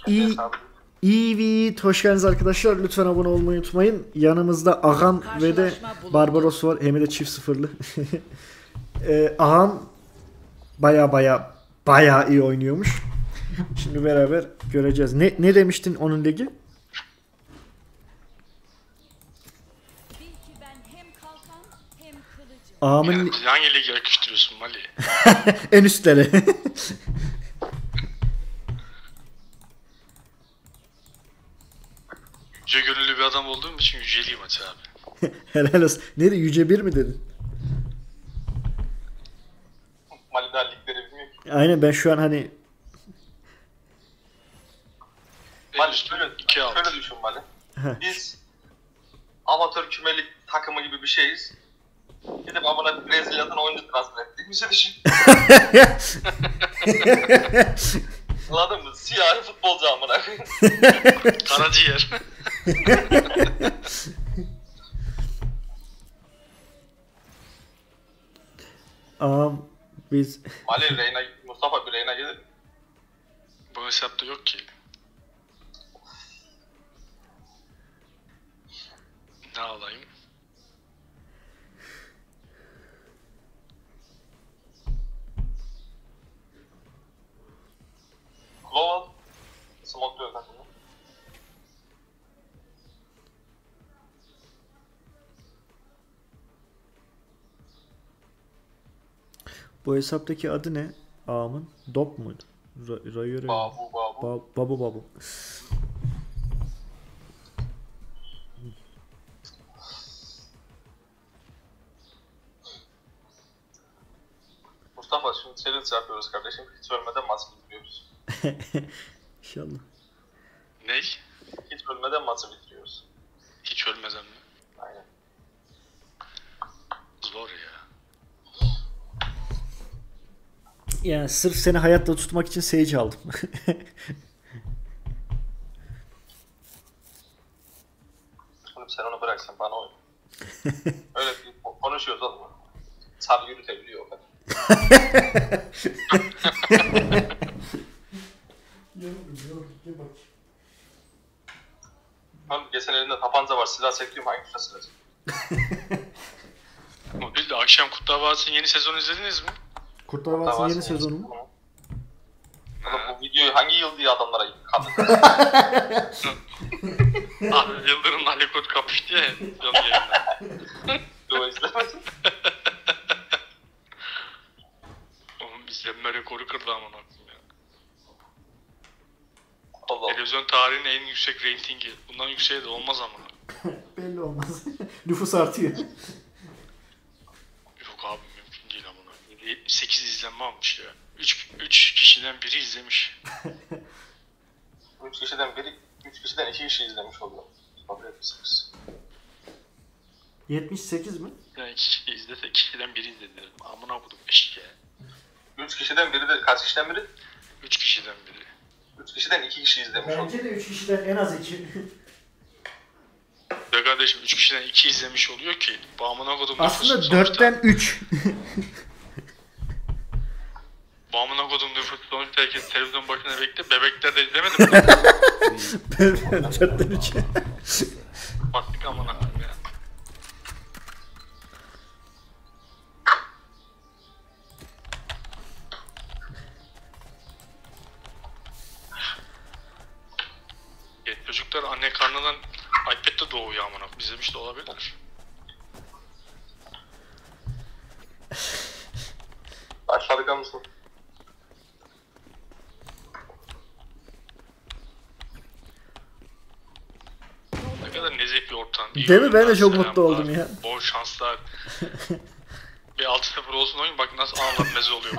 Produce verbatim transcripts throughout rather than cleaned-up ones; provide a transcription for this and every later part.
İyi. Evet, hoş geldiniz arkadaşlar. Lütfen abone olmayı unutmayın. Yanımızda Ağam ve de Barbaros var. Hem de çift sıfırlı. ee, Ağam baya baya baya iyi oynuyormuş. Şimdi beraber göreceğiz. Ne ne demiştin onun ligi? Ağamın... Yani hangi ligi yakıştırıyorsun Mali? En üstleri. Yüce gönüllü bir adam olduğum için yüceliyim Ati abi. Helal olsun. Neydi? Yüce bir mi dedin? Mali daha ligleri bilmiyor ki. Aynen, ben şu an hani... Mali şöyle, şöyle düşün Mali. Biz amatör kümelik takımı gibi bir şeyiz. Gidip amına Brezilya'dan oyuncu transfer ettik. Bir şey düşün. Anladın mı? Siyahi futbolcu amına. Karaciğer. Ağam biz... Mali Reyna, Mustafa bir Reyna gelir. Bu hesapta yok ki. Ne alayım? Global. Smoke'luyor takımı. Bu hesaptaki adı ne? Ağamın? Dop muydu? Ra Rayöre. Babu babu. Ba babu babu. Mustafa şimdi challenge yapıyoruz kardeşim. Hiç ölmeden maçı bitiriyoruz. İnşallah. Ney? Hiç ölmeden maçı bitiriyoruz. Hiç ölmeden mi? Aynen. Zor ya. Yani sırf seni hayatta tutmak için Sage aldım. Oğlum sen onu bırak, sen bana oyna. Öyle bir konuşuyoruz oğlum. Sarı yürütebiliyor o kadar. Oğlum geçen elinde tabanca var, silah çekiyorum, hangi tuşa silah çekiyorum? Ama bir de akşam Kurtlar Vadisi'nin yeni sezonu izlediniz mi? Kurtlar Vadisi'nin yeni sezonu mu? Oğlum bu videoyu hangi yıl diye adamlara kandık? Abi Yıldırım'la Ali Koç kapıştı ya canlı yayında. Yo izlemedim. Oğlum izlenme rekoru kırdı aman aklım ya. Allah Allah. Televizyon tarihinin en yüksek reytingi. Bundan yükseği de olmaz ama. Belli olmaz. Nüfus artıyor. Yok abi mümkün değil amına. yetmiş sekiz izlenme almış ya. üç kişiden biri izlemiş. üç kişiden biri, üç kişiden iki kişi izlemiş oluyor. Tabii yapmışsınız. yetmiş sekiz mi? Yani iki kişi izlese kişiden biri izledi dedim. Amına kodum eşik ya. üç kişiden biri de kaç kişiden biri? üç kişiden biri. üç kişiden iki kişi izlemiş oluyor. Bence de üç kişiden en az iki. Ve kardeşim üç kişiden iki izlemiş oluyor ki. Bu amına kodum Aslında dörtten üç. Bu amına kodum nüfusu sonuçta herkes televizyon başına bekle. Bebekler de izlemedi mi? dörtten üç. Baktık amına kodum ya. Ya çocuklar anne karnından iPad'de doğuyor amına. İzlemiş de olabilir. Başladık mısın? Ne kadar nezih bir ortam. İyi Değil mi? Ben de oyunlar, çok mutlu selamlar, oldum ya. Bol şanslar. Bir altı sıfır olsun oyun bak nasıl anlatmaz oluyor.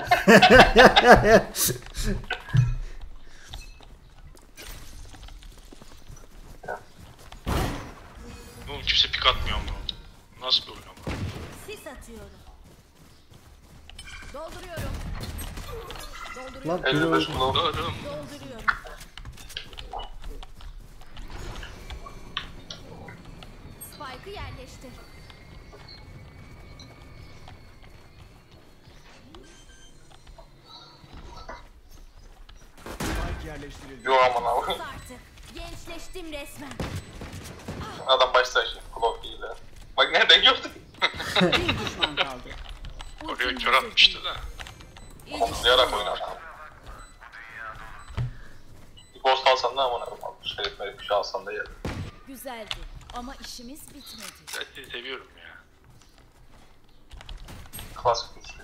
Oğlum kimse pik atmıyor mu? Nasıl bir oyun ama? Sis atıyorum. Dolduruyorum. Dolduruyorum. Lan biri elli beş öldü. kilo. Doğru. Dolduruyorum. Spike'ı yerleştir. Yok aman abi. Sus artık. Gençleştim resmen. Adam başta şey. Klok değil ya. Bak nereden gördün? Bir düşman kaldı. Oraya kör atmıştı da. Komutlayarak oynar. Bir ghost alsan da aman abi. Şey etmeyi bir şey alsan da yer. Güzeldi ama işimiz bitmedi. Zaten seviyorum ya. Klasik bir şey.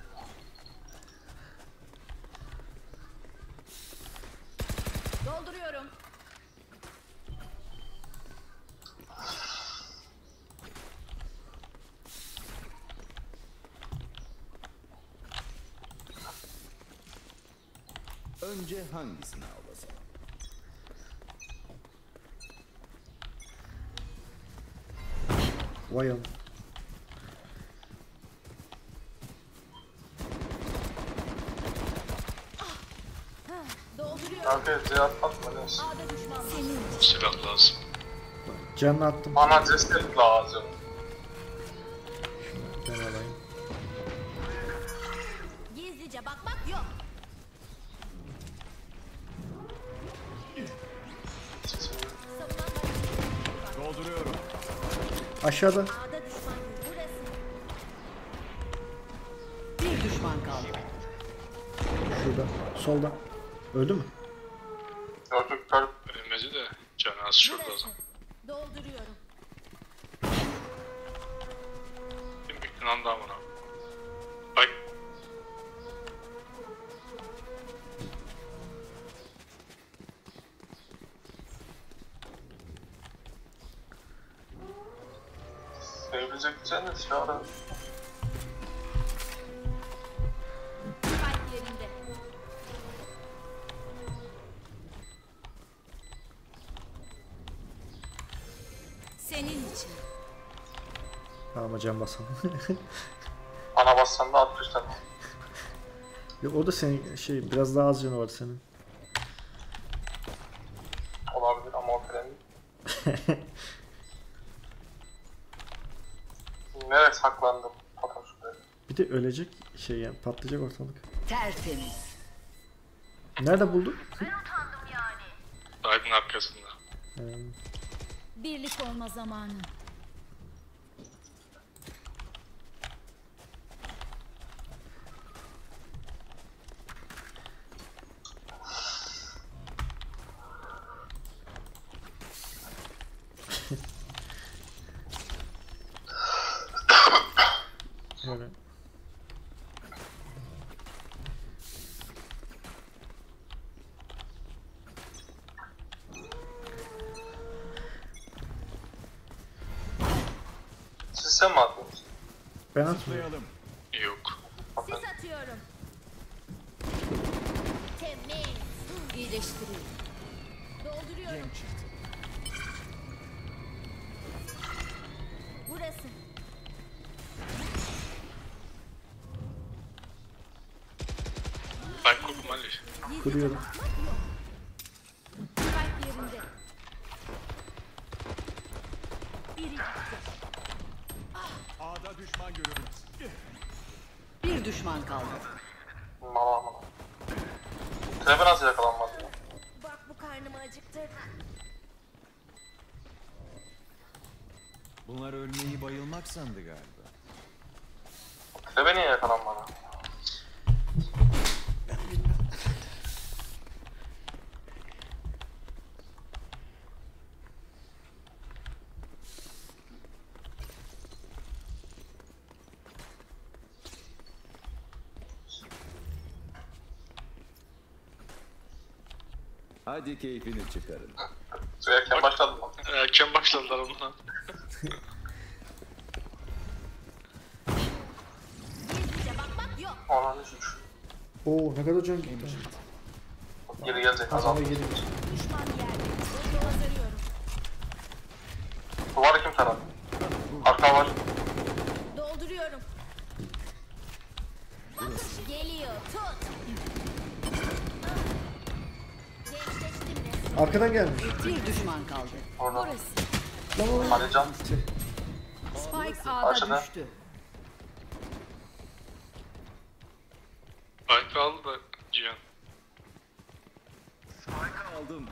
Dolduruyorum. Önce hangisini avlasam? Vay am. Dolduruyorum. Kanka ziyaret atma neyse. A'da düşman var. Senin. Silah lazım. Canını attım. Bana destek lazım. Ben alayım. Gizlice bakmak yok. Savunan Dolduruyorum. Aşağıda. A'da düşman var. Burası. Bir düşman kaldı. Şurada. Solda. Öldü mü? Yok yok kör. Ölmedi de canı az şurada o Burası. zaman. Dolduruyorum. Bir inan da amına. Ay. Sevilecek diyeceğiniz şu ara. Spike yerinde. Senin için. Ama can basalım. Ana bassan da altmış tane. Yok, o da senin şey biraz daha az canı var senin. Olabilir ama o fren değil. Nereye saklandım? Bakın şuraya. Bir de ölecek şey yani patlayacak ortalık. Tertemiz. Nerede buldun? Dağın arkasında. Ee, Birlik olma zamanı. öyle. Siz sen mi attınız? Ben atmıyorum. Zıplayalım. Yok. Sis atıyorum. Temiz. İyileştiriyorum. Dolduruyorum. Yem çıktı. Burası. Ben kurdum Ali. Gizlice Kuruyorum. bakmak yok. Spike yerinde. Biri gitti. A'da düşman görüyorum. Bir düşman kaldı. Mala mala. Trebe nasıl yakalanmadı ya? Bak bu karnımı acıktırdı. Bunlar ölmeyi bayılmak sandı galiba. Trebe niye yakalanmadı? Hadi keyfini çıkarın. Erken başladı mı? Erken başladılar onunla. Gizlice bakmak yok. Ona üç. Oo ne kadar can gitti. Geri gelecek Kazanma kazandı. geri. Düşman yerde. Yolu hazırlıyorum. Duvarı kim taradı? Arka var. Dolduruyorum. Bakın geliyor. Tut. Gençleştim resmen. Arkadan gelmiş. Bir düşman kaldı. Orada. Burası. Alican. Spike A'da Aşağıda. düştü. Ay kaldı da Cihan. aldım.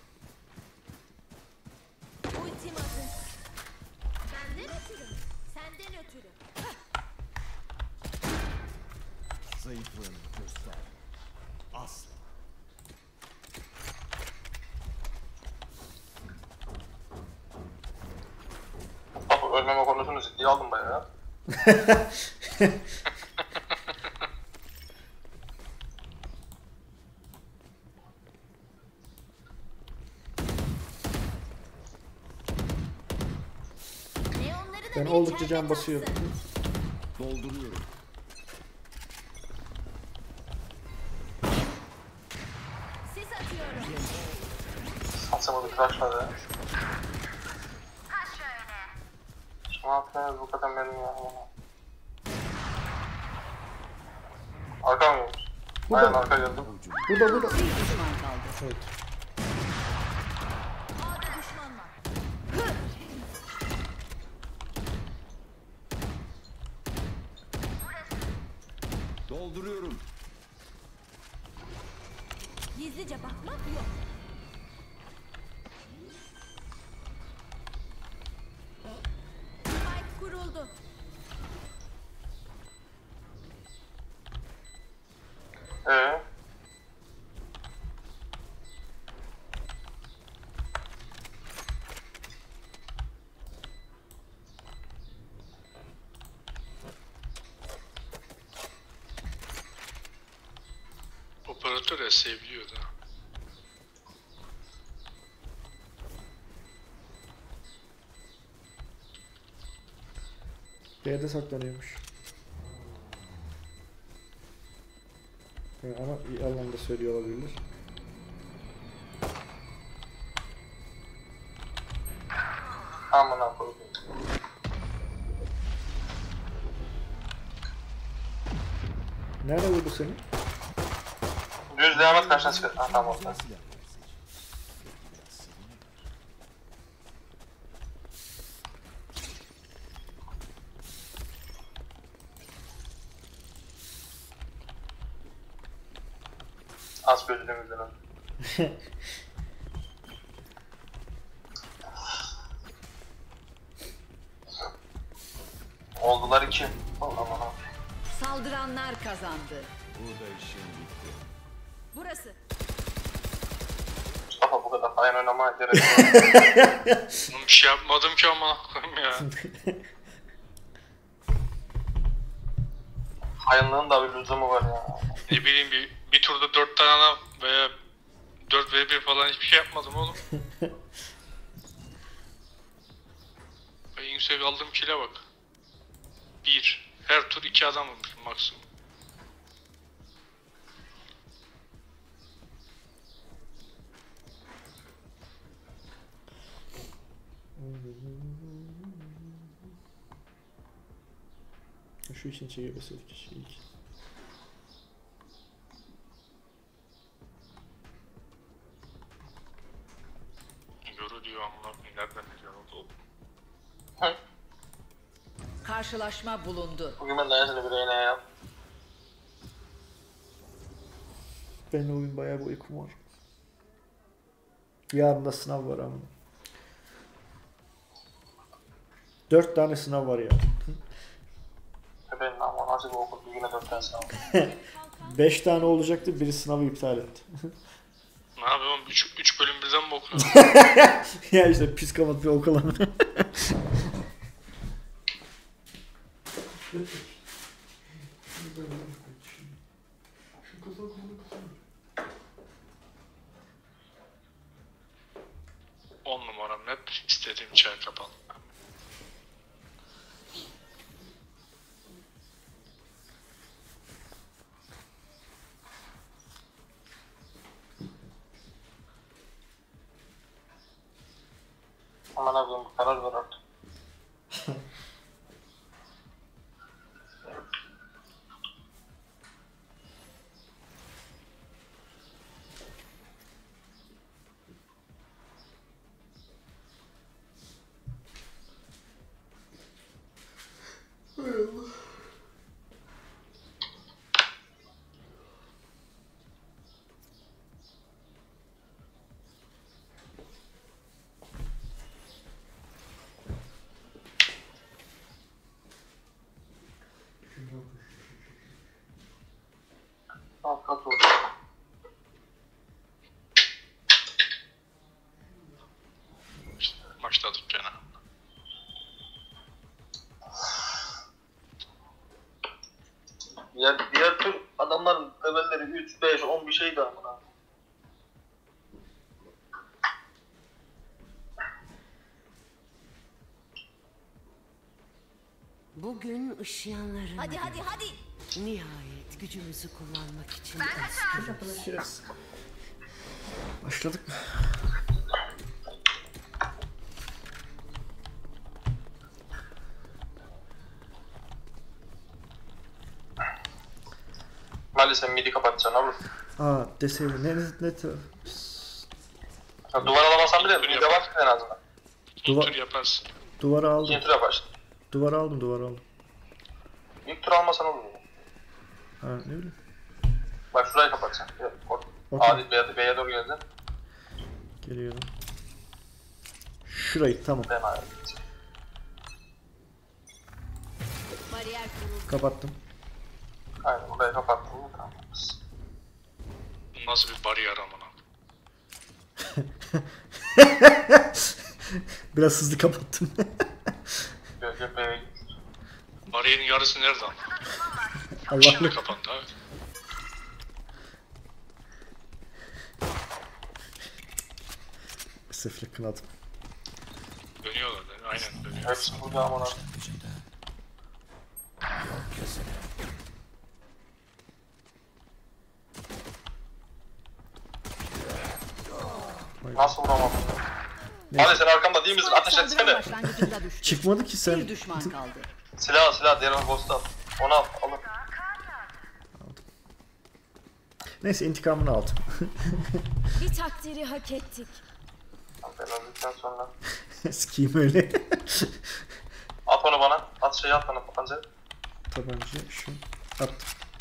Ultim hazır. Benden ötürü. Senden ötürü. Zayıflığını göster. Asla. Bak ölmeme konusunu ciddiye aldım bayağı ya. Neonları da Ben bir oldukça içeride can basıyorum. kalsın. Dolduruyorum. Sis atıyorum. Saçma bir crash var ya. Ne yapıyorsunuz bu kadar benim ya? Arka mı gelmiş? Burada. Aynen arka geldim. Burada burada. Bir düşman kaldı. Evet. A'da düşman var. Dolduruyorum. Gizlice bakmak yok. Spike kuruldu. Ee? Operatör ya seviliyor da. Bir yerde saklanıyormuş. Yani ama iyi anlamda söylüyor olabilir. Amına koyayım. Nerede vurdu seni? Düz devam et karşına çıkar. Ha tamam oldu. Az gözlüğümüzden önce. Oldular iki. Aman ha. Saldıranlar kazandı. Burada işim bitti. Burası. Mustafa bu kadar hain oynamaya gerek yok. Oğlum bir şey yapmadım ki ama ya. Hainliğin da bir lüzumu var ya. Ne bileyim bir, bir turda dört tane adam veya dört ve bir falan hiçbir şey yapmadım oğlum. En yüksek aldığım kile bak. Bir. Her tur iki adam vurmuşum maksimum. Şu için çekebilseydik keşke ilk. Yoru diyor amına koyayım, nereden biliyor oldu? Hı. Karşılaşma bulundu. Bugün ben dayansını bir iğne ya. Benim de bugün bayağı bir uykum var. Yarın da sınav var ama. Dört tane sınav var ya. Benim ama nasıl bir okul bir güne dört tane sınav. Beş tane olacaktı, biri sınavı iptal etti. Ne yapayım? Üç, üç bölüm birden mi okuyorum? Ya işte psikopat bir okul ama. On numaram net. İstediğim çay kapalı. Aman abim karar ver artık. Ya diğer tür adamların levelleri üç, beş, on bir şeydi amına. Bugün ışıyanların Hadi hadi hadi. nihayet gücümüzü kullanmak için özgürüz. Başladık mı? Mali sen midi kapatacaksın oğlum. Aa deseydi ne ne ne Ya duvar alamasan bile mide var en azından. Duva- Tur yaparsın. Duvara aldım. İkinci tur yaparsın. Duvara aldım, duvara aldım. İlk tur almasan olur mu? Ha ne bileyim. Bak şurayı kapatacaksın. Evet, or- Okey. Adil Bey'e, Bey'e doğru geldin. Geliyorum. Şurayı tamam. Ben ayarlayayım. Bariyer kuruldu. Kapattım. Aynen burayı kapattın mı? Tamam. Bu nasıl bir bariyer amına? Biraz hızlı kapattım. Gölge Bey'e git. Bariyerin yarısı nerede ama? Allah'ım. Şimdi kapandı abi. Sefle kınadım. Dönüyorlar. Aynen dönüyor. Hepsi burada amına. Nasıl vuramadım? Hadi sen arkamda değil misin? Ateş Saldıran etsene. başlangıcında düştü. Çıkmadı ki sen. Bir düşman kaldı. Silah silah diğer ghost'u al. Onu al. Alın. Neyse intikamını aldım. Bir takdiri hak ettik. Ben öldükten sonra. Sikiyim öyle. At onu bana. At şeyi at bana tabanca. Tabanca şu. Attım.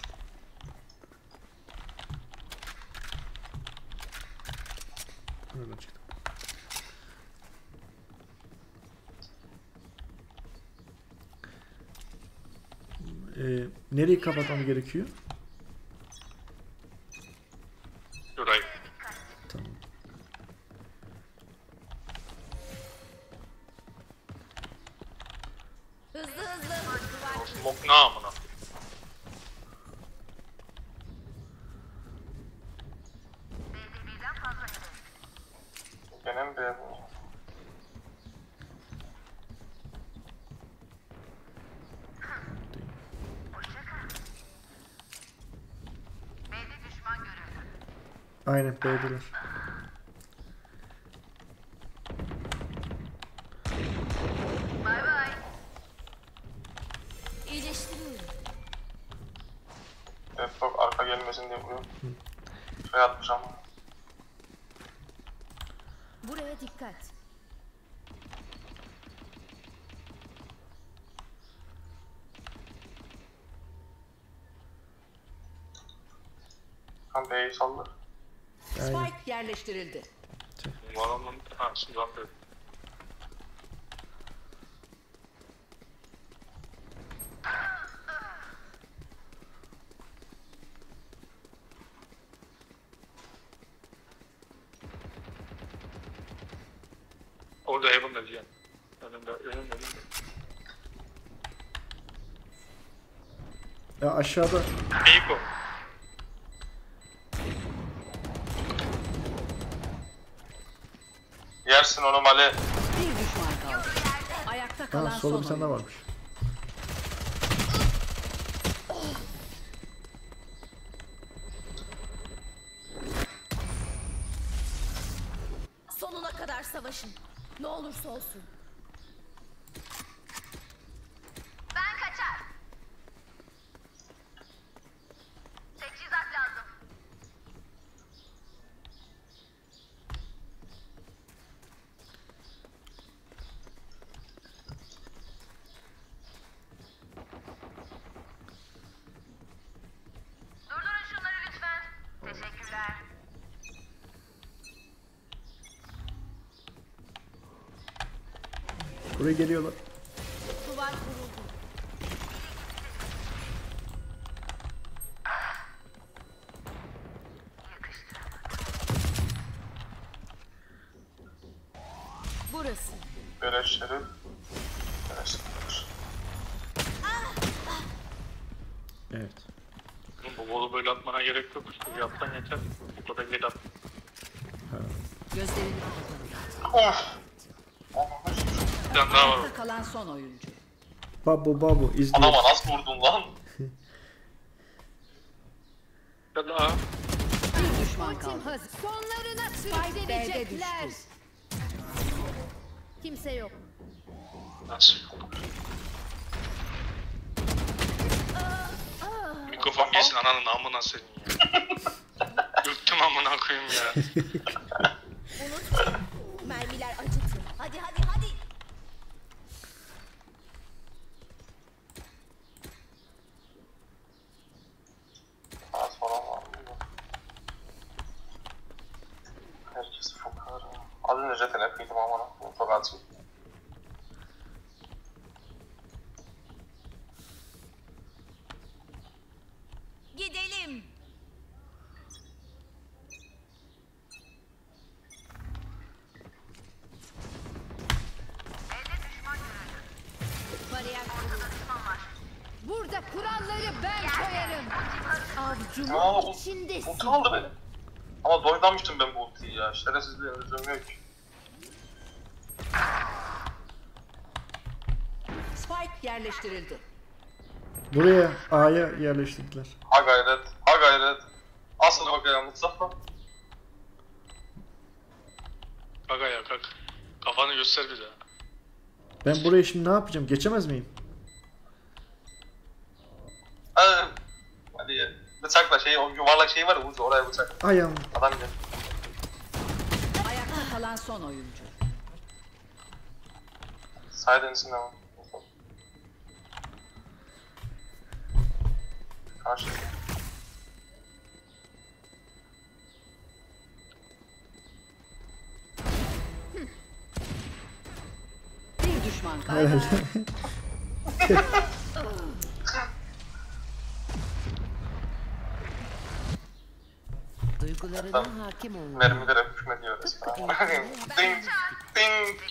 Nereden çıktı? Ee, nereyi kapatmam gerekiyor? Şurayı. Tamam. Hızlı hızlı. Duvar. Smoke ne amına? Gene mi B'ye bu? Aynen B'deler. İyileştiriyorum. Evet çok arka gelmesin diye vuruyorum. Şey atmış ama. Buraya dikkat. Kan B'yi saldır. Aynen. Spike yerleştirildi. Bu adamın... Ha şimdi ben de... Orada Heaven'da diyeceğim. Önümde, önümde, önümde. Ya aşağıda. Eiko. Yersin onu Mali. Bir düşman kaldı. Ayakta kalan Ha solda son bir tane daha oyuncu. varmış. Sonuna kadar savaşın. Ne olursa olsun. Ben kaçar. Teçhizat lazım. Durdurun şunları lütfen. Teşekkürler. Buraya geliyorlar. Duvar kuruldu. Burası. Böyle şerif. Böyle şerif. Evet. Oğlu böyle atmana gerek yok. Bir attan yeter. Bu kadar geri at. Gözlerini kapatalım. Of. Bir tane daha var. Ayakta kalan son oyuncu. Babu babu izliyor. Adama nasıl vurdun lan? Bir daha. Bir düşman kaldı. Hazır. Sonlarına Spike B'de sürüklenecekler. düştü. Kimse yok. Nasıl yok? Mikrofon gelsin ananın amına senin ya. Yıktım amına koyayım ya. Unutmayın. Mermiler acıtır. Hadi hadi hadi. Az falan var mı? Herkes fukara. Az önce zaten hep yedim ama çok az yedim. Gidelim. Bariyer kuruldu. Burada kuralları ben koyarım. Avcumun Aa, bu- içindesin. Ulti aldı beni. Ama doydamıştım ben bu ultiyi ya. Şerefsizliğe lüzum yok ki. Spike yerleştirildi. Buraya A'ya yerleştirdiler. Ha gayret, ha gayret. Asıl bakayım Mustafa. Kalk ayağa kalk. Kafanı göster bir daha. Ben buraya şimdi ne yapacağım? Geçemez miyim? Hadi. Hadi ya. Bıçakla şey, o yuvarlak şey var ya ucu, oraya bıçak. Ayağım. Adam gel. Ayakta kalan son oyuncu. Silence'ın ama. Karşı. Bir düşman kaldı. Herhalde. Duygularına hakim olmak. Mermilere hükmediyoruz. Ding, ding.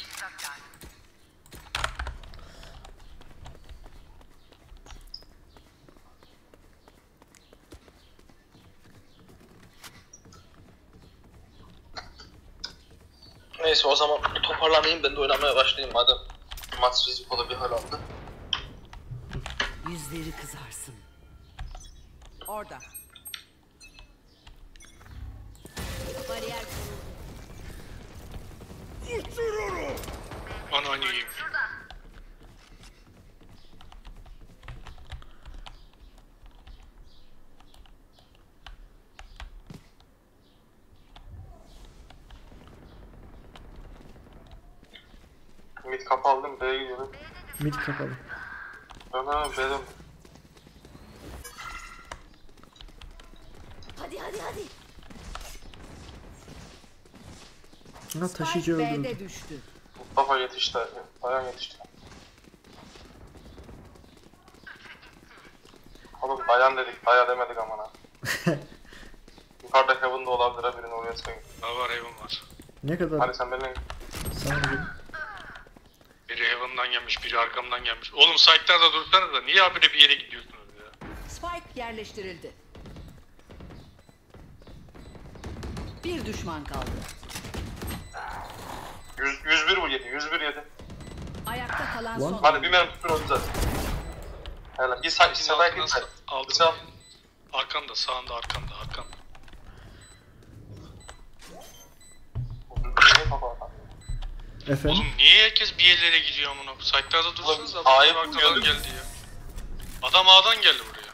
Neyse o zaman toparlanayım ben de oynamaya başlayayım madem. Maç rizikolu bir hal aldı. Yüzleri kızarsın. Orada. Bariyer kuruldu. Ana oynayayım. Mid kapı aldım B'ye gidiyorum. Mid kapalı. Ben de B'den. Hadi hadi hadi. Ha taşıyıcı Spike öldürdü. B'de düştü. Mustafa yetişti. Dayan yetişti. Oğlum dayan dedik, daya demedik amına. Yukarıda Heaven da olabilir ha, birini oraya çıkayım. Daha var Heaven var. Ne kadar? Hadi sen benimle Sana bir- Biri Heaven'dan gelmiş, biri arkamdan gelmiş. Oğlum site'larda dursana da niye habire bir yere gidiyorsunuz ya? Spike yerleştirildi. Bir düşman kaldı. yüz, yüz bir bu yedi, yüz bir yedi. Ayakta kalan Lan. son Hadi bir oyuncu. mermi tutun oynayacağız. Hele bir say, bir Senin say altına git sen. altına. Bıçak. Arkanda, sağında, arkanda, arkanda. Efendim? Oğlum niye herkes bir yerlere gidiyor amına? Site'larda dursanız Oğlum, adam ayıp arkadan diyorum. geldi ya. Adam A'dan geldi buraya.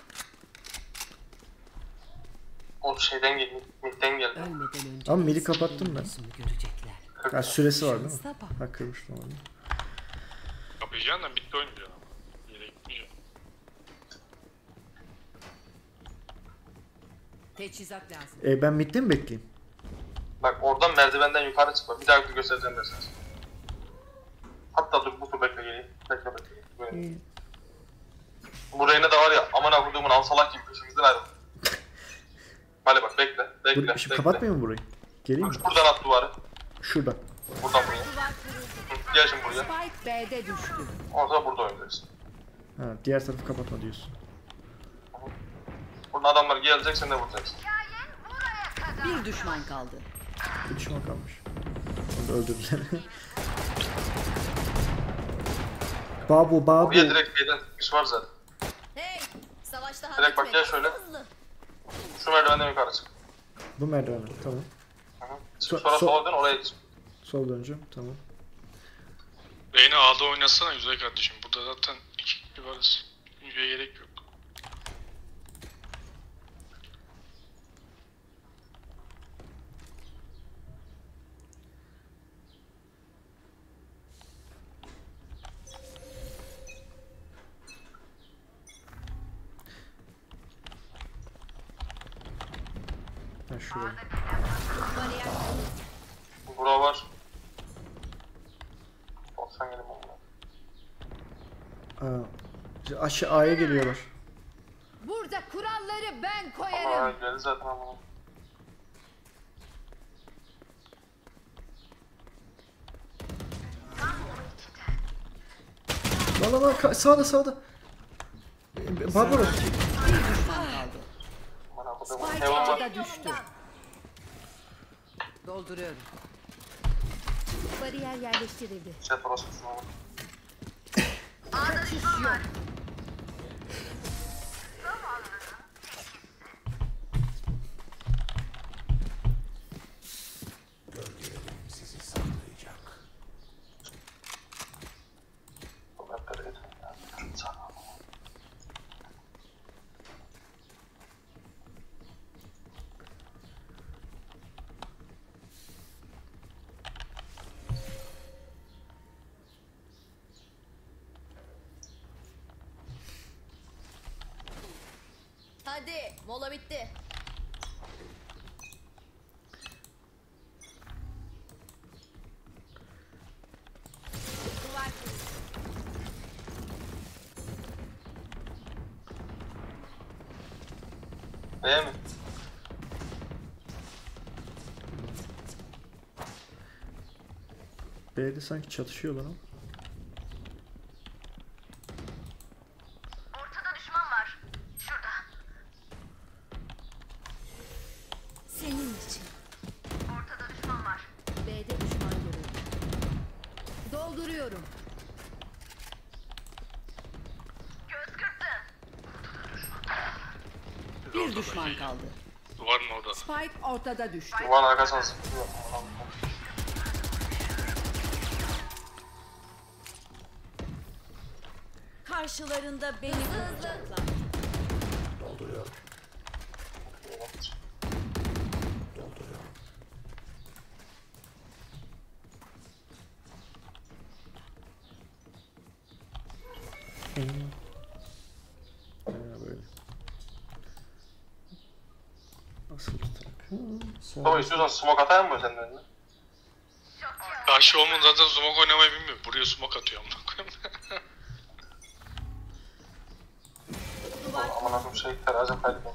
O şeyden geldi, midden geldi. Ölmeden önce Ama midi senin kapattım ben. yüzünü görecekler. Ha, süresi var değil mi? Şansa bak. Ha kırmıştım onu. Kapayacaksın da bitti oynayacaksın ama. Yere gitmeyeceksin. Teçhizat lazım. E, ben midde mi bekleyeyim? Bak oradan merdivenden yukarı çıkma. Bir daha göstereceğim ben sana. Hatta dur bu tur bekle geleyim. Bekle bekle. Böyle. İyi. Bu Reyna da var ya aman akuduğumun alsalak gibi peşimizden ayrıl. Hadi bak bekle. Bekle. Bu, şimdi bekle. kapatmayayım mı burayı? Geleyim mi? Buradan at duvarı. Şuradan. Buradan buraya. Hı, Gel şimdi buraya. Spike B'de düştü. Ondan sonra burada oynayacaksın. Ha, diğer tarafı kapatma diyorsun. Buradan adamlar gelecek, sen de vuracaksın. Bir düşman kaldı. Bir düşman kalmış. Onu da öldürdüler. Babu babu. Buraya direkt şeyden çıkış var zaten. Hey, savaşta Direkt bak gel şöyle. hızlı. Şu merdivenden yukarı çık. Bu merdiven. Tamam. Hı hı. So- Sonra so- sola dön, oraya git. Sol döneceğim. Tamam. Reyna A'da oynasana güzel kardeşim. Burada zaten iki kişi varız. Yüzeye gerek yok. Ha şuraya. Bariyer Bura var. Olsan gelin onunla. Aa, aşağı A'ya geliyorlar. Burada kuralları ben Ama koyarım. geldi zaten ama. Lan lan lan ka- sağda sağda. Barbara. Bir düşman kaldı. Bana bu da bu Spike hemen var. ortada düştü. Dolduruyorum. Bariyer yerleştirildi. Chat burası şuna bak. Kaçış yok. Bu mapleri edin ya. Sana. Hadi, mola bitti. Duvar kırıldı. Değil mi? B'de sanki çatışıyorlar ama. Ortada düşman var. Şurada. Senin için. Ortada düşman var. B'de düşman görüldü. Dolduruyorum. Göz kırptı. Bir düşman kaldı. Duvar mı orada? Spike ortada düştü. Duvarın arkasına zıplıyor. Karşılarında beni bulacaklar. Dolduruyorum. Dolduruyorum. Ha, böyle. Nasıl tutarak? Hı, sağ- Tamam, istiyorsan smoke atayım mı senin önüne? Karşı Omun zaten smoke oynamayı bilmiyor. Buraya smoke atıyor amına koyayım. Aman akım şey terazi kaydedin.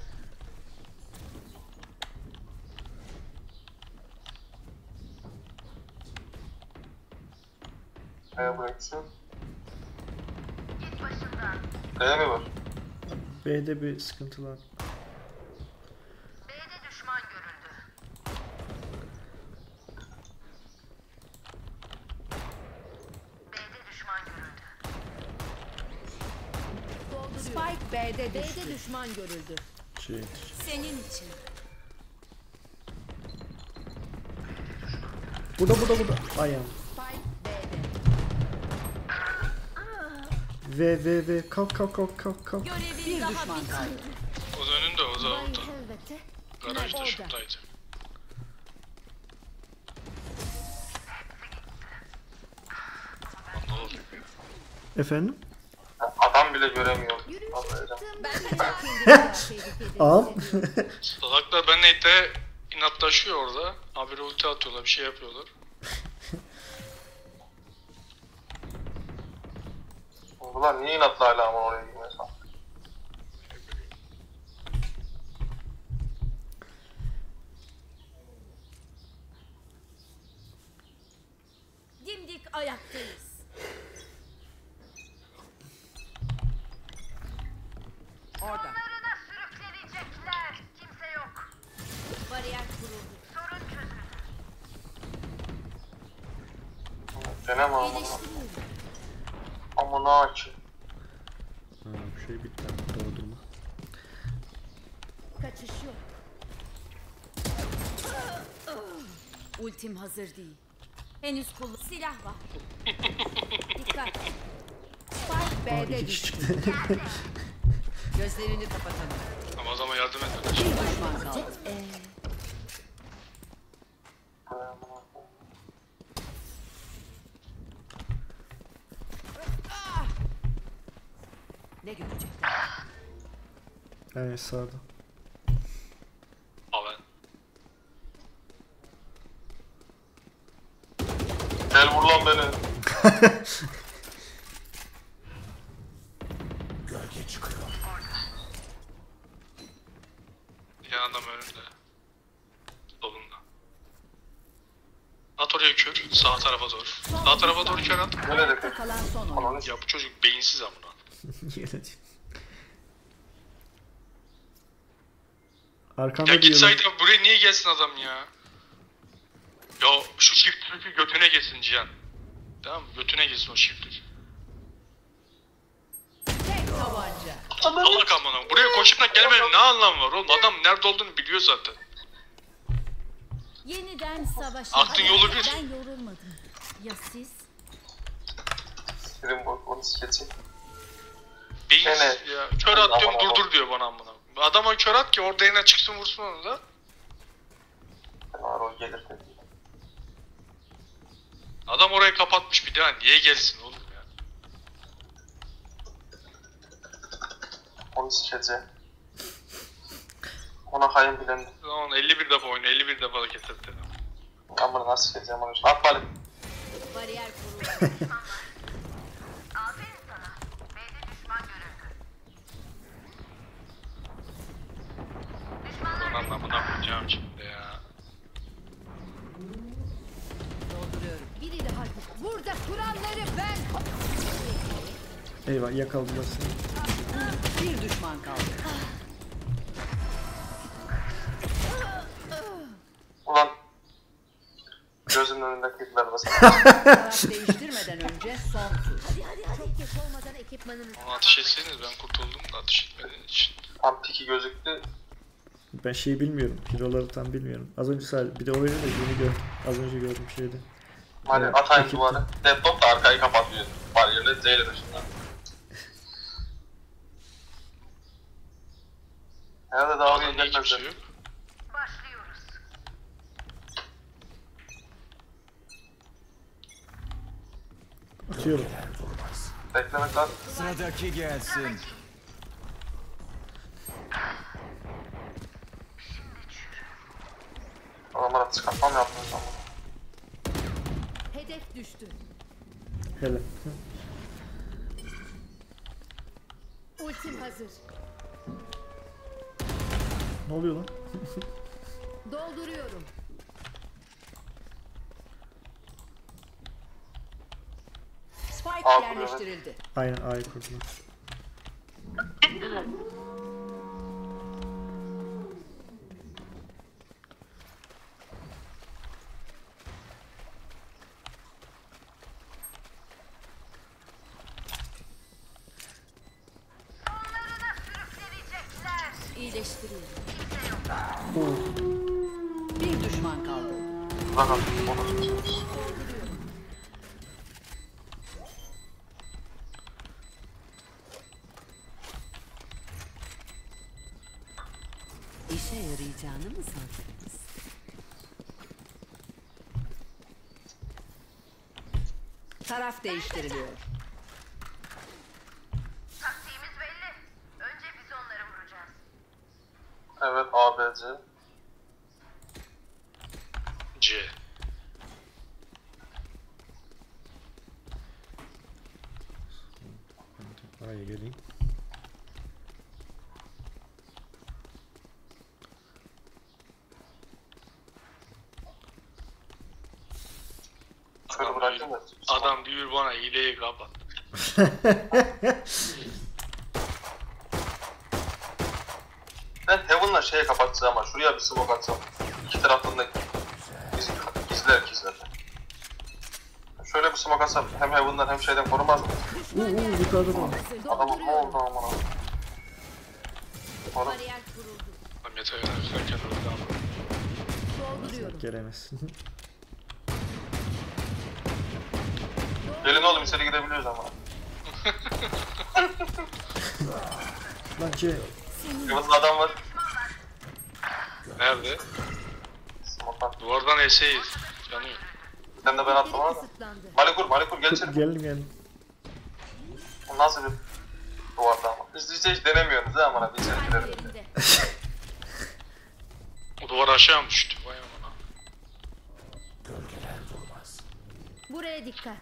Neye bırakıyorsun? Git başımdan. Neye mi var? B'de bir sıkıntılar. B'de düşman görüldü. B'de düşman görüldü. Spike B'de düştü. B'de düşman görüldü. Şey, Senin için. burada burada burada. Ayağım. Spike B'de. V V V kalk kalk kalk kalk kalk. Görevin Bir daha düşman bitmedi. kaldı. O da önünde, o da Vay orada. elbette. Garajda Orada. şuradaydı. Lan ne oluyor? Efendim? Adam bile göremiyor. Yürüyüşe Vallahi. çıktım. Ben de kendimi daha tehlikede Ağam. hissediyorum. Salaklar benle de inatlaşıyor orada. Habire ulti atıyorlar, bir şey yapıyorlar. Ulan niye inatla hala ama oraya girmiyorsan? Dimdik ayaktayız. Orada. Onlarına sürüklenecekler. Deneme ama. Ama ne açı. Ha, bu şey bitti. Doldurma. Kaçış yok. Ultim hazır değil. Henüz kullan. Silah var. Dikkat. Spike Aa, B'de iki kişi düştü. çıktı. Gözlerini kapatalım. Ama adama yardım Bir etmedi. düşman kaldı. Ee, Ne görecekler? Evet sağda. Al ben. Gel vur lan beni. Gölge çıkıyor. Yan adam önünde. Solunda. At oraya kör. Sağ tarafa doğru. Sağ tarafa doğru kör at. Böyle de kır. kalan son oyun. Ananı Ya bu çocuk beyinsiz amına. Yine Ya Arkanda git diyorum. sayda buraya niye gelsin adam ya? Ya şu shift tuşu götüne gelsin Cihan. Tamam mı? Götüne gelsin o shift tuşu. Tek tabanca. Allah amına. Buraya koşup da gelmenin ne anlamı var oğlum? Adam nerede olduğunu biliyor zaten. Yeniden savaşa. Aklın yolu bir. Ben yorulmadım. Ya siz? Birim bak onu sikeceğim. Beyinsiz Evet. ya. Kör at diyorum Aman, durdur diyor bana amına. Adama kör at ki orada yine çıksın vursun onu da. Var o gelir dedi. Adam orayı kapatmış bir daha niye gelsin oğlum ya? Onu sikeceğim. Ona hayır bilen. Zaman elli bir defa oyna elli bir defa hareket etti. Ama nasıl sikeceğim onu. At bari. Bariyer kuruldu. Aferin sana. B'de düşman görüldü. Düşmanlar Onun anlamına koyacağım şimdi ya. Dolduruyorum. Biri daha git. Burada kuralları ben. Eyvah yakaladılar seni. Bir düşman kaldı. Ulan. Gözümün önünde kıyıklar basın. Taraf değiştirmeden önce son tur. Hadi hadi hadi. Çok geç olmadan ekipmanını. Onu ateş etseniz ben kurtuldum da ateş etmediğin için. Tam piki gözüktü. Ben şeyi bilmiyorum. Hero'ları tam bilmiyorum. Az önce sadece bir de oyunu da yeni gördüm. Az önce gördüm şeyde. Hadi Evet, atayım ekip- duvarı. Laptop da arkayı kapatıyor. Bariyerle Z ile dışında. Herhalde daha Orada iyi niye kimse gelmezler. yok? başlıyoruz. Atıyorum. Beklemek lazım. Sıradaki gelsin. Adamlara çıkartma mı yaptınız ama? Hedef düştü. Hele. Ultim hazır. Ne oluyor lan? Dolduruyorum. Spike Aa, yerleştirildi. Aynen A'yı kurdular. Onları da sürükleyecekler. İyileştiriyorum. Bir düşman kaldı. Bakın onu tutuyoruz. İşe yarayacağını mı sandınız? Taraf değiştiriliyor. Taktiğimiz belli. Önce biz onları vuracağız. Evet A B C. C. A'ya geleyim. Şöyle bırakayım da. Adam diyor bana hileyi kapat. Ben Heaven'la şeye kapatacağım ama şuraya bir smoke atsam. İki taraftan da bizi izler ki zaten. Şöyle bir smoke atsam hem Heaven'dan hem şeyden korumaz mı? Uuu uu yukarıda da var. Adamın ne oldu amına? Korum. Bariyer kuruldu. Lan yeter ya. Güzelken öldü ama. Dolduruyorum. Gelemez. Gelin oğlum içeri gidebiliyoruz ama. Lan C. Heaven'da adam var. Nerede? Smoke'tan. Duvardan eseyiz. Yanıyor. Sen de ben attım ama. Kısıtlandı. Malikur, Malikur gel içeri. Geldim geldim. Bu nasıl bir duvarda ama. Biz işte hiç denemiyoruz ha amına. Bir içeri girelim. Yerinde. O duvar aşağı mı düştü? Vay amına. Gölgeler durmaz. Buraya dikkat.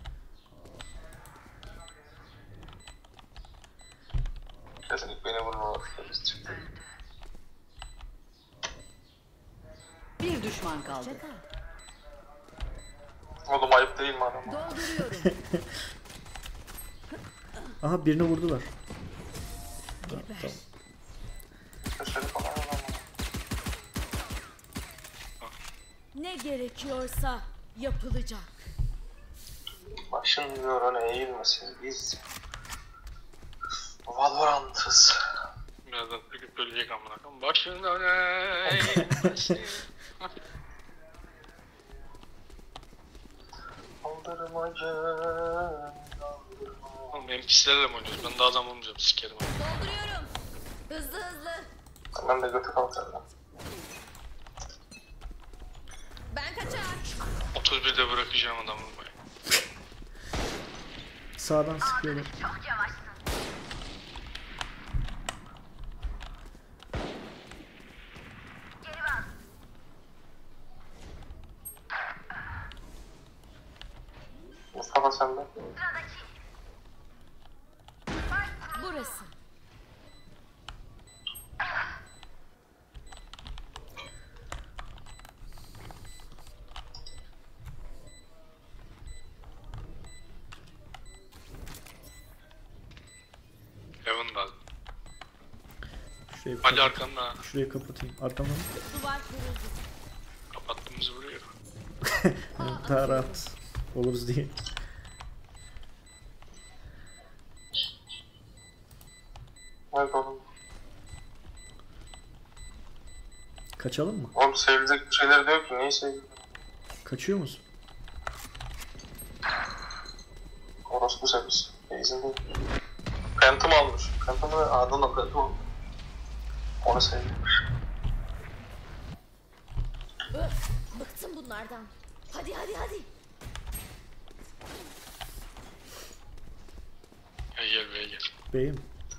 Kesinlikle beni vurma. Biz çıktık. Bir düşman kaldı. Çakal. Oğlum ayıp değil mi adam? Dolduruyorum. Aha birini vurdular. Geber. Köşeli falan adam. Ne gerekiyorsa yapılacak. Başın yörene eğilmesin. Biz Valorant'ız. Birazdan tüküp bölecek amına koyayım. Başından eğilmesin. Kaldırmacı. Oğlum N P C'lerle mi oynuyoruz? Ben daha adam olmayacağım. Sikerim abi. Dolduruyorum. Hızlı hızlı. Ben de götü kalacağım. Ben kaçar. otuz birde bırakacağım adam vurmayı. Sağdan sıkıyorlar. Çok yavaşsın. Geri bas. Mustafa sende. Sıradaki. Burası. Heaven lazım. Şurayı, Ali kapat- arkanda. şurayı kapatayım. Arkamdan. Duvar kuruldu. Kapattığımızı vuruyor. Evet, daha rahat oluruz diye. Nerede oğlum? Kaçalım mı? Oğlum sevilecek bir şeyler diyor ki. Neyi seviyor? Kaçıyor musun? Orospu sevgisi. İzin değil. Phantom almış. Phantom'u ardından Phantom almış. Onu seviyormuş. Öf, bıktım bunlardan. Hadi hadi hadi. Gel gel be gel. Beyim.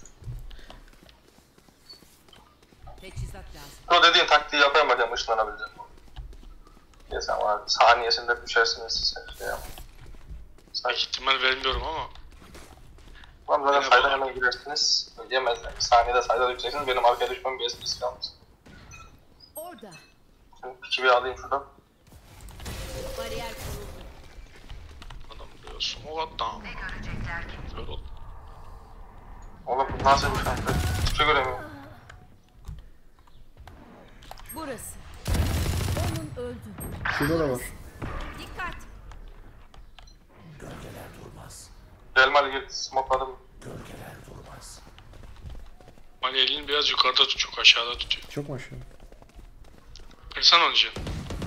Teçhizat lazım. O dediğin taktiği yapayım bakayım ışınlanabileceğim. Ya sen var saniyesinde düşersiniz siz şey yapın. Pek ihtimal vermiyorum ama. Lan zaten Yine sayda bana- hemen girersiniz. Yemezler. Saniyede sayda düşeceksiniz. Benim arkaya düşmem bir esprisi kalmış. Orada. Şimdi piki bir alayım şuradan. Bariyer kuruldu. Adam buraya smoke attı ama. Böyle oldu. Oğlum bu nasıl bir şans? Hiçbir şey göremiyorum. Burası. Onun öldü. Şurada da var. Dikkat. Gölgeler durmaz. Gelme hadi gel. Smokladım. Gölgeler durmaz. Mali elini biraz yukarıda tut, çok aşağıda tutuyor. Çok mu aşağı? Kırsan onu canım.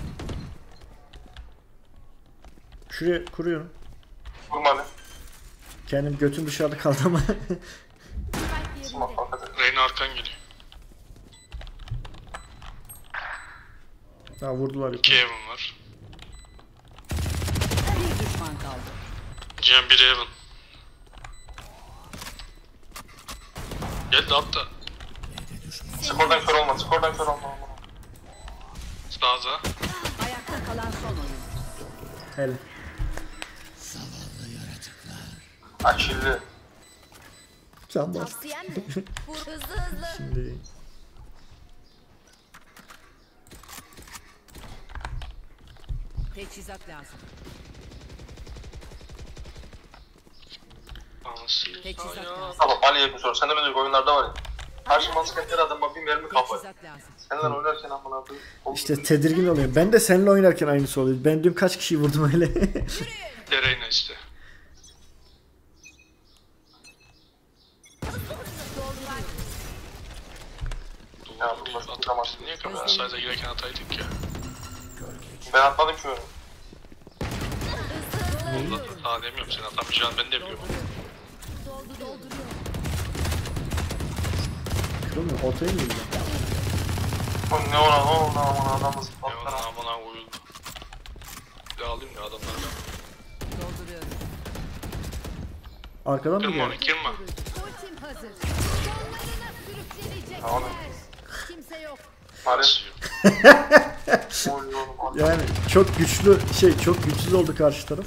Şuraya kuruyorum. Vurma hadi. Kendim götüm dışarıda kaldı ama. Spike yerinde. Smoke hadi. Reyna arkan geliyor. Daha vurdular İki yukarı. Heaven var. Bir düşman kaldı. Cem bir Heaven. Gel de atla. Skordan kör olma. Skordan kör olma. Sağda. Ayakta kalan son oyun. Hele. Akilli. Can bas. Tavsiyem mi? Vur hızlı hızlı. Şimdi. Teçhizat lazım. Anasını Teçhizat ya. lazım. Tamam Ali'ye bir sor. Senden önceki oyunlarda var ya. Karşı maskeler adama bir mermi kafa. Teçhizat lazım. Senden oynarken amına koyayım. İşte tedirgin oluyor. Ben de seninle oynarken aynısı oluyor. Ben dün kaç kişiyi vurdum öyle. Dereyne işte. Ya, Doğru. bunlar çok Atıp zaman. biz niye kapı sayda girerken ataydık ya. Ben atmadım ki onu. Vallahi daha demiyorum sen atamayacağını ben de biliyorum. Kırılmıyor. Ortaya mı gidiyor? Oğlum ne ona ne oldu aman adamız. Ya ona amına uyuldu. Bir de alayım ya adamlardan. Dolduruyorum. Arkadan mı Kırma onu geldi? kırma. Ultim hazır. Sonlarına sürükleyecekler. Oğlum. Kimse yok. Hadi. Basıyor. Oy oğlum. Yani çok güçlü şey çok güçsüz oldu karşı taraf.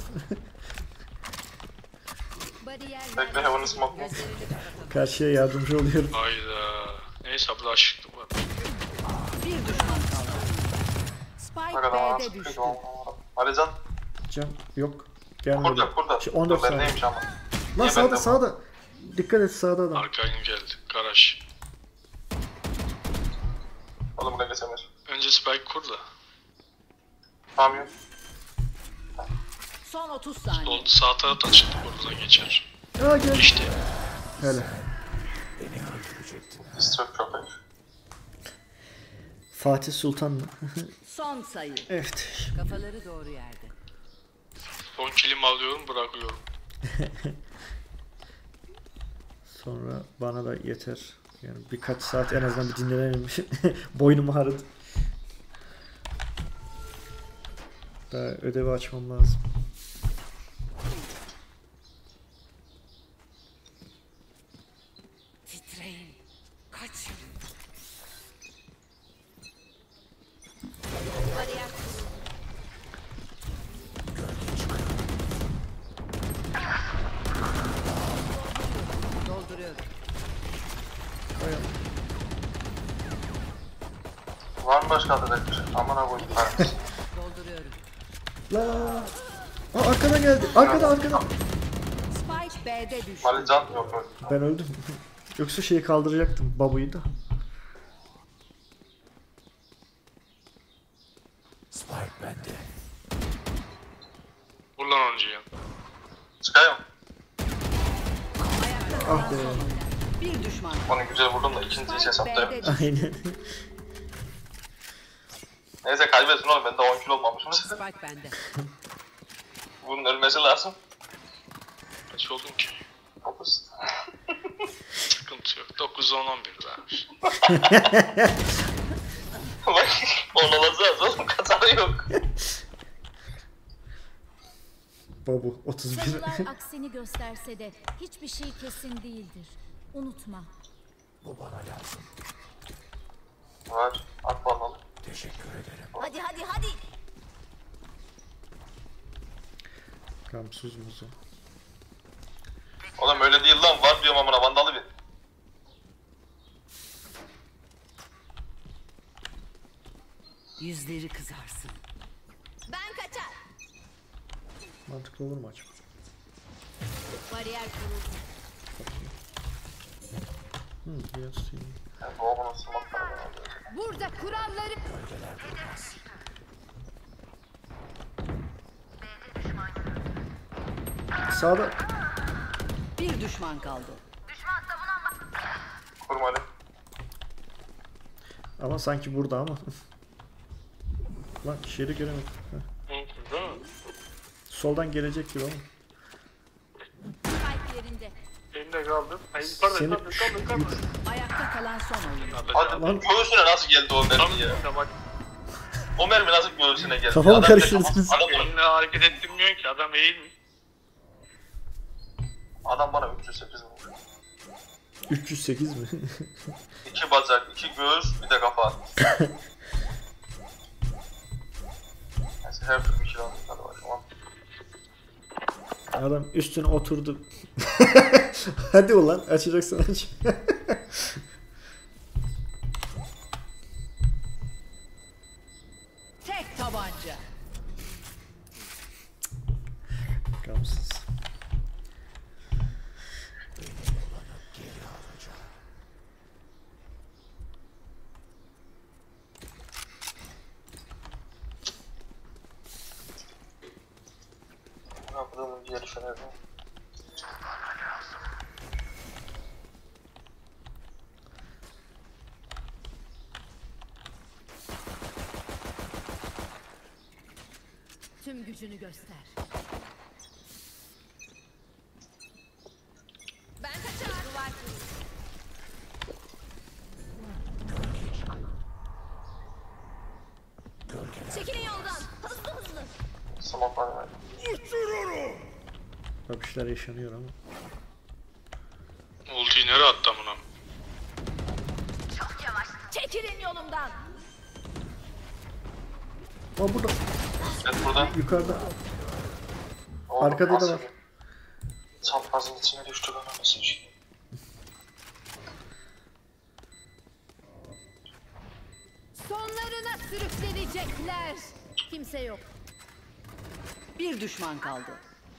Bariyer Bekle heaven'ı smoke. Karşıya yardımcı oluyorum. Hayda. Neyse bu da aşıktım var. Bir düşman kaldı. Ne Spike kadar B'de ağır düştü. sıkıyor. Alican. Can yok. Gelmedi. Burada burada. Şey, on dört Dur, ben saniye. neymiş ama. Lan Niye sağda bende bu? sağda. Dikkat et sağda adam. Arkayn geldi. Garaj. Oğlum buraya geçemez. Önce Spike kur da. Tamam yok. Son otuz saniye. Sol sağ taraftan açıldı buradan geçer. Aa gel. İşte. Hele. Stroke çok iyi. Fatih Sultan mı? Son sayı. Evet. Kafaları doğru yerde. Son kilimi alıyorum bırakıyorum. Sonra bana da yeter. Yani birkaç saat en azından bir dinlenelim. Boynum ağrıdı. Daha ödevi açmam lazım. Titreyin. Kaçın. Dolduruyorum. Var mı başka atacak bir şey? Amına koyayım. Hadi. Dolduruyorum. La. Aa arkadan geldi. Arkada arkada. Spike B'de düştü. Alican yok yok. Ben öldüm. Yoksa şeyi kaldıracaktım. Babuyu da. Spike bende. Vur lan oyuncuyu. Çıkayım. Ah be. Bir düşman. Onu güzel vurdum da ikinciyi ses Spike attım. B'de düştü. Aynen. Neyse kaybetsin oğlum ben de on kilo olmamışım. Spike bende. Bunun ölmesi lazım. Kaç oldun ki? Dokuz. Sıkıntı yok. dokuz on on bir vermiş. Bak on olacağız oğlum kazanı yok. Babu otuz bir. Sayılar aksini gösterse de hiçbir şey kesin değildir. Unutma. Bu bana lazım. Var at bakalım. Teşekkür ederim. Hadi hadi hadi. Gamsuz muzu. Oğlum öyle değil lan var diyorum amına vandalı bir. Yüzleri kızarsın. Ben kaçar. Mantıklı olur mu acaba? Bariyer kuruldu. Hmm, biraz şey. Yani doğumunun smoke'ları ben alıyorum. Burada kuralları... Gölgeler durmaz. Sağda. Bir düşman kaldı. Kurma Ali. Ama sanki burada ama. Lan şeri göremedim. Heh. Hı, değil mi? Soldan gelecek gibi ama. Spike yerinde. Elimde kaldım. Ay yukarıda Seni yukarıda yukarıda yukarıda. Ayakta kalan son oyun. Hadi Lan. göğsüne nasıl geldi o Tam mermi ya? üstünde bak. O mermi nasıl göğsüne geldi? Kafamı Adam- karıştırdınız. Adam, adam, Elinle hareket ettirmiyorsun ki adam eğilmiş. adam bana üç yüz sekiz vurdu. üç yüz sekiz mi? İki bacak, iki göğüs, bir de kafa. Neyse her türlü kilo almışlar var şu an. Adam üstüne oturdu. Hadi ulan açacaksan aç. Tek tabanca. Gamsız. Kapıdığımız yeri şöyle. Tüm gücünü göster. Ben kaçar. Duvar. Çekilin yoldan. Hızlı hızlı. Smoke var. Bak işler yaşanıyor ama. Ultiyi nereye attı amına? Çekilin yolumdan. Aa burada. Evet burada. Yukarıda. Oğlum, Arkada da nasıl var. bir çaprazın içine düştü bana nasıl şey. Sonlarına sürüklenecekler. Kimse yok. Bir düşman kaldı.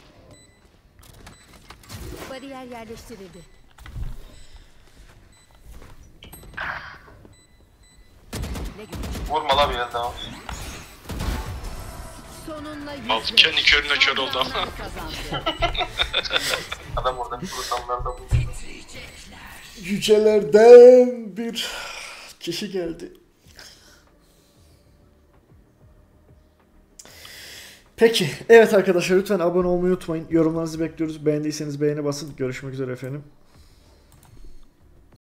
Bariyer yerleştirildi. Ne güç. Vurma la bir el daha. Sonunla yüzleş. Al kendi körüne kör oldu ama. Kazandı. Adam orada kursanlar da bu. Yücelerden bir kişi geldi. Peki. Evet arkadaşlar lütfen abone olmayı unutmayın. Yorumlarınızı bekliyoruz. Beğendiyseniz beğeni basın. Görüşmek üzere efendim.